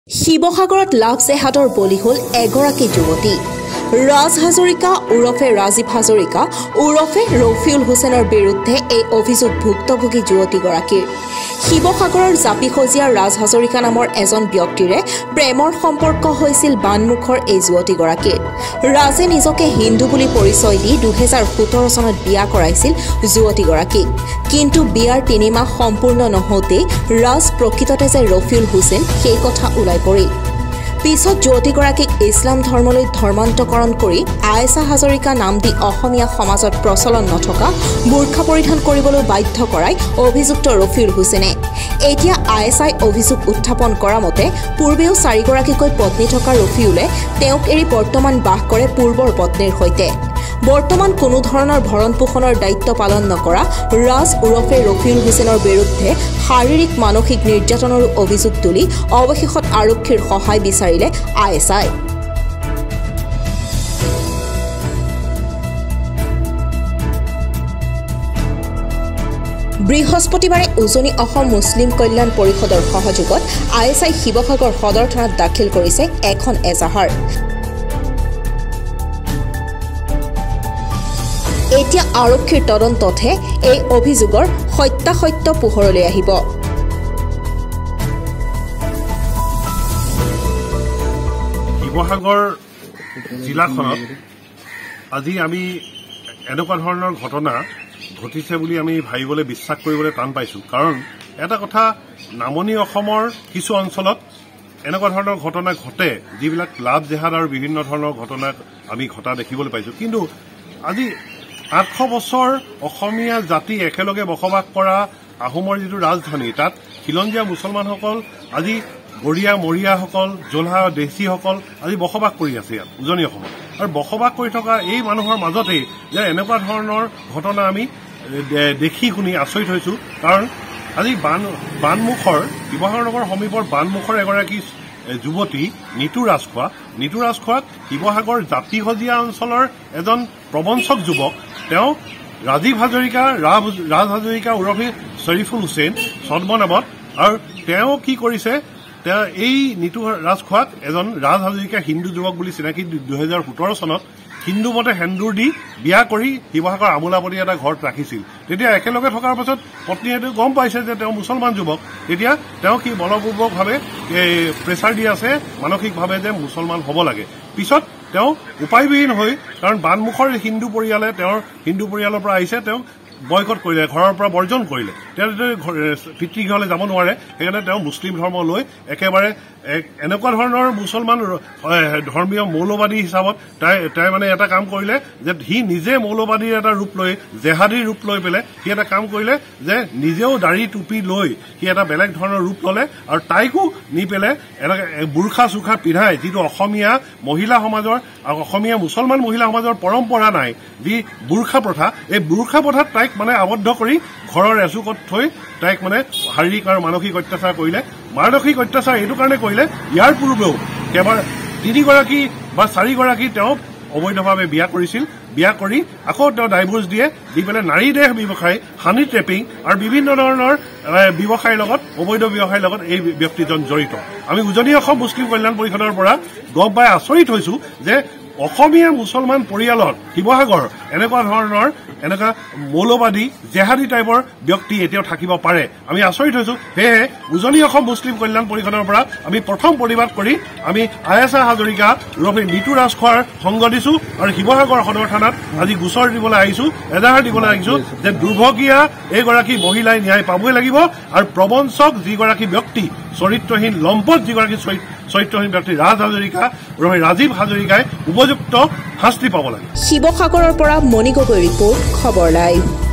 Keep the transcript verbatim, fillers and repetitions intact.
শিৱসাগৰত লাভ জেহাদৰ বলি হ'ল এগৰাকী যুৱতী ৰাজ হাজৰিকা উৰফে ৰাজীৱ হাজৰিকা উৰফে ৰফিউল হুছেইনৰ বিৰুদ্ধে এই অভিযোগ ভুক্তভোগী যুৱতীগৰাকীৰ শিৱসাগৰৰ জাপিখজিয়াৰ ৰাজ হাজৰিকা নামৰ এজন ব্যক্তিৰে প্ৰেমৰ সম্পৰ্ক হৈছিল বানমুখৰ এই যুৱতীগৰাকীৰ ৰাজে নিজকে হিন্দু বুলি পৰিচয় দি দুই হাজাৰ সোতৰ চনত বিয়া কৰাইছিল যুৱতীগৰাকীক কিন্তু বিয়াৰ তিনি মাহ সম্পূৰ্ণ নহওঁতে ৰাজ প্ৰকৃততে যে ৰফিউল হুছেইন সেই কথা ওলাই পৰিল পিছত যুৱতীগৰাকীক ইছলাম ধৰ্মলৈ ধৰ্মান্তকৰণ কৰি আয়েশা হাজৰিকা নাম দি অসমীয়া সমাজত প্ৰচলন নথকা বুৰ্খা পৰিধান কৰিবলৈ বাধ্য কৰাই অভিযুক্ত ৰফিউল হুছেইনে এতিয়া আয়েশাই অভিযোগ উত্থাপন কৰা মতে পূৰ্বেও চাৰিগৰাকীকৈ পত্নী থকা ৰফিউলে তেওঁক এৰি বৰ্তমান বাস কৰে পূৰ্বৰ পত্নীৰ সৈতে বৰ্তমান কোনো ধৰণৰ ভৰণ পোষণৰ দায়িত্ব পালন নকৰা ৰাজ উৰফে ৰফিউল হুছেইনৰ বিৰুদ্ধে শাৰীৰিক মানসিক নিৰ্যাতনৰ অভিযোগ তুলি অৱশেষত আৰক্ষীৰ সহায় বিচাৰিলে আয়েশাই বৃহস্পতিবাৰে উজনি অসম মুছলিম কল্যাণ পৰিষদৰ সহযোগত আয়েশাই শিৱসাগৰ সদৰ থানাত দাখিল কৰিছে এখন এজাহাৰ এতিয়া আৰক্ষীৰ তদন্ততহে এই অভিযোগৰ সত্যাসত্য পোহৰলৈ আহিব শিৱসাগৰ জিলাখনত আজি আমি এনেকুৱা ধৰণৰ ঘটনা ঘটিছে বুলি আমি ভাবিবলৈ বিশ্বাস কৰিবলৈ টান পাইছোঁ কাৰণ এটা কথা নামনি অসমৰ কিছু অঞ্চলত এনেকুৱা ধৰণৰ ঘটনা ঘটে যিবিলাক লাভ জেহাদ আৰু বিভিন্ন ধৰণৰ ঘটনা আমি ঘটা দেখিবলৈ পাইছোঁ কিন্তু আজি আঠশ বছৰ অসমীয়া জাতি একেলগে বসবাস কৰা আহোমৰ যিটো ৰাজধানী তাত খিলঞ্জীয়া মুছলমানসকল আজি গৰীয়া মৰিয়াসকল জোলহা দেশীসকল আজি বসবাস কৰি আছে ইয়াত উজনি অসমত আৰু বসবাস কৰি থকা এই মানুহৰ মাজতেই যে এনেকুৱা ধৰণৰ ঘটনা আমি দেখি শুনি আচৰিত হৈছোঁ কাৰণ আজি বান বানমুখৰ শিৱসাগৰ নগৰ সমীপৰ বানমুখৰ এগৰাকী যুৱতী নিতু ৰাজখোৱা নিতু ৰাজখোৱাক শিৱসাগৰ জাপিখজিয়া অঞ্চলৰ এজন প্ৰবঞ্চক যুৱক তেওঁ ৰাজীৱ হাজৰিকা ৰাজ হাজৰিকা উৰফে শ্বৰিফুল হুছেইন ছদ্মনামত আৰু তেওঁ কি কৰিছে তেওঁ এই নিতু ৰাজখোৱাক এজন ৰাজ হাজৰিকা হিন্দু যুৱক বুলি চিনাকি দুই হাজাৰ সোতৰ চনত হিন্দু মতে সেন্দুৰ দি বিয়া কৰি শিৱসাগৰ আমোলাপতি এটা ঘৰত ৰাখিছিল তেতিয়া একেলগে থকাৰ পাছত পত্নীয়েতো গম পাইছে যে তেওঁ মুছলমান যুৱক তেতিয়া তেওঁ কি বলপূৰ্বকভাৱে প্ৰেছাৰ দি আছে মানসিকভাৱে যে মুছলমান হ'ব লাগে পিছত তেওঁ উপায়বিহীন হৈ কাৰণ বানমুখৰ হিন্দু পৰিয়ালে তেওঁৰ হিন্দু পৰিয়ালৰ পৰা আহিছে তেওঁ বয়কট কৰিলে ঘৰৰ পৰা বৰ্জন কৰিলে তেওঁ পিতৃগৃহলৈ যাব নোৱাৰে সেইকাৰণে তেওঁ মুছলিম ধৰ্ম লৈ একেবাৰে এনেকুৱা ধৰণৰ মুছলমান ধৰ্মীয় মৌলবাদী হিচাপত তাই তাই মানে এটা কাম কৰিলে যে সি নিজে মৌলবাদীৰ এটা ৰূপ লৈ জেহাদীৰ ৰূপ লৈ পেলাই সি এটা কাম কৰিলে যে নিজেও দাড়ি টুপি লৈ সি এটা বেলেগ ধৰণৰ ৰূপ ল'লে আৰু তাইকো নি পেলাই এনেকৈ বুৰ্খা চুৰ্খা পিন্ধাই যিটো অসমীয়া মহিলা সমাজৰ অসমীয়া মুছলমান মহিলা সমাজৰ পৰম্পৰা নাই যি বুৰ্খা প্ৰথা এই বুৰ্খা প্ৰথাত তাইক মানে আবদ্ধ কৰি ঘৰৰ এচুকত থৈ তাইক মানে শাৰীৰিক আৰু মানসিক অত্যাচাৰ কৰিলে মানসিক অত্যাচাৰ এইটো কাৰণে কৰিলে ইয়াৰ পূৰ্বেও কেৱল তিনিগৰাকী বা চাৰিগৰাকী তেওঁ অবৈধভাৱে বিয়া কৰিছিল বিয়া কৰি আকৌ তেওঁ ডাইভোৰ্চ দিয়ে দি পেলাই নাৰী দেহ ব্যৱসায় হানি ট্ৰেপিং আৰু বিভিন্ন ধৰণৰ ব্যৱসায়ৰ লগত অবৈধ ব্যৱসায়ৰ লগত এই ব্যক্তিজন জড়িত আমি উজনি অসম মুছলিম কল্যাণ পৰিষদৰ পৰা গম পাই আচৰিত হৈছো যে অসমীয়া মুছলমান পৰিয়ালত শিৱসাগৰ এনেকুৱা ধৰণৰ এনেকুৱা মৌলবাদী জেহাদী টাইপৰ ব্যক্তি এতিয়াও থাকিব পাৰে আমি আচৰিত হৈছো সেয়েহে উজনি অসম মুছলিম কল্যাণ পৰিষদৰ পৰা আমি প্ৰথম প্ৰতিবাদ কৰি আমি আয়েশা হাজৰিকা উৰফে নিতু ৰাজখোৱাৰ সংগ দিছো আৰু শিৱসাগৰ সদৰ থানাত আজি গোচৰ দিবলৈ আহিছো এজাহাৰ দিবলৈ আহিছো যে দুৰ্ভগীয়া এইগৰাকী মহিলাই ন্যায় পাবই লাগিব আৰু প্ৰবঞ্চক যিগৰাকী ব্যক্তি চৰিত্ৰহীন লম্পট যিগৰাকী চৰিত্ৰহীন ব্যক্তি ৰাজ হাজৰিকা উৰফে ৰাজীৱ হাজৰিকাই উপযুক্ত শাস্তি পাব লাগে শিৱসাগৰৰ পৰা মণি গগৈ ৰিপৰ্ট খবৰ লাইভ।